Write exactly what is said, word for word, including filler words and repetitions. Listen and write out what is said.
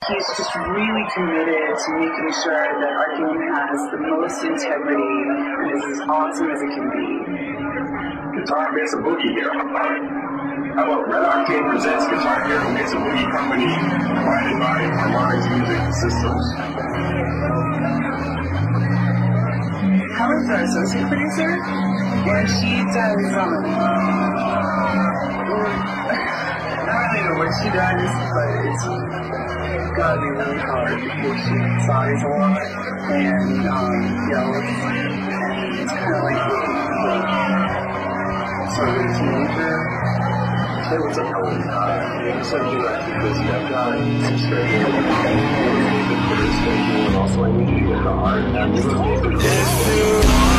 He's just really committed to making sure that our game has the most integrity and is as awesome as it can be. Guitar Mesa Boogie here. How about Red Arcade presents Guitar Hero Mesa Boogie Company, provided by Harmonix Music Systems. Helen's our associate producer, and she does, um, I don't really know what she does, but it's gotta be really hard because she sighs a lot, and, um, yells, and it's kind of like sort of a teenager. Hey, what's up, Helen? Uh, I'm sending you that because I've got some schedule and also I need you to get the art and I'm